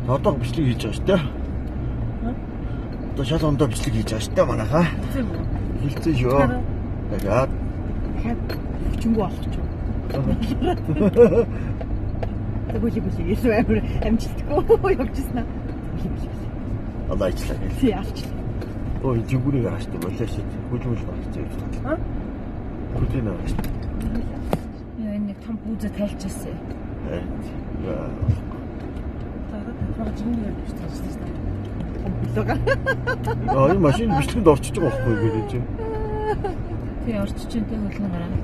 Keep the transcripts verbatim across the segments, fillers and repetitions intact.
Одоо бичлэг хийж байгаа шүү дээ. Одоо шал ондоо бичлэг хийж байгаа шүү дээ манайхаа. Хилцэн шүү. Тэгээд хүчингүү болох ч юм. Тэгвэл би илүү амар амжилтгүй явжсэн аа. Allah ичлаа. Тий авчлаа. Ой, жигүүрийг хааштай болоо шít. Хүлмэл багч явж байгаа. Хүлээн аваач. Яа энэ том бүзэ тайлчаасан. Ээ. Яа. Тараад байгаа жингээр явж байгаа. Аа, энэ машин бичлэгэнд орчиж байгаа байхгүй гэдэг чинь. Тий орчиж чинь тэг хөлгөн гараа.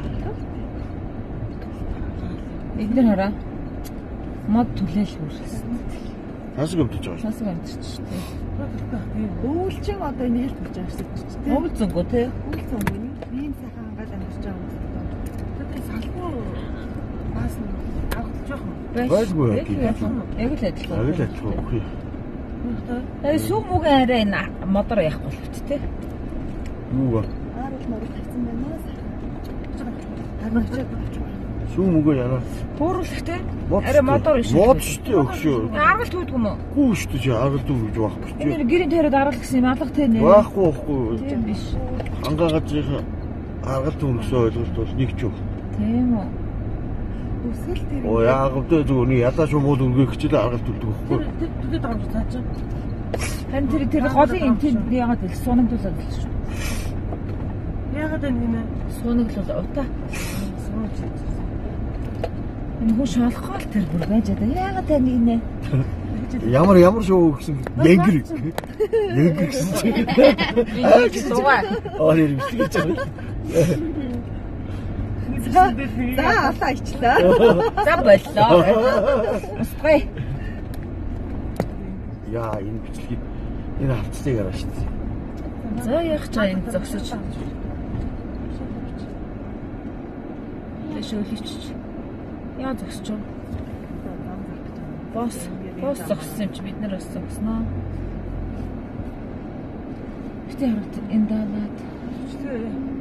Эдгээр хараа. Мод түлээл хүрсэн. Хасаг өмдөж байгаа. Хасаг өмдөж шүү дээ. Өвөлчин одоо энэ ирж болж байгаа шүү дээ. Өвөлцөнгөө тий. Өвөлцөнгөө ийм сайхан ангаад амьдарч байгаа юм. Тэгэхээр салбар бас авах жоох юм. Байлгүй яг л адилхан. Яг л адилхан үгүй. Э сүм үгүй арай энэ модор яахгүй л бит тий. Юу вэ? Аарал морол тавьсан байна уу? Харин Сүүм үгүй яана. Бууруулахтай. Арай модор биш. Мод шүү дээ өгшөө. Аргал түйдэг юм уу? Гүү шүү дээ аргал дүү гэж байхгүй ч. Энэ гэрийн тойроод аргал гэсэн юм алга тэ нэ. Байхгүй байхгүй. Тийм биш. Хангаагажийн аргал дүү гэсэн ойлголт бол нэг ч юу. Тийм үү. Үсгэл тэр. Оо яагав дээ зүгээр нэг ядаа шумуул үргэх хичээл аргал дүүдэг байхгүй. Тэр тэгээд авч цааж. Харин тэр тэр голын энэ тийм яагаад л сунагдуулаад л шүү. Яагаад энэ сунагдлал утаа. Сунаж. Энэ хөө шалахгүй л тэр бүр байж байгаа. Яагаад тань инэ? Ямар ямар шоу гэсэн янгэр. Янгэр гэсэн чинь. Аа гэсэн дугаар. Аа нэр бичлэж байгаа. За алаа ичлээ. За боллоо. Усгүй. Яа энэ бичлэгийг энэ хавцлыг аваа шүү дээ. За яах чаа энэ зогсож. Тэшүүлчих. Яа зогсож байна? Бос, бос зогссон юм чи бид нар бас зогсноо. Гэтэ хараад энэ даалаад.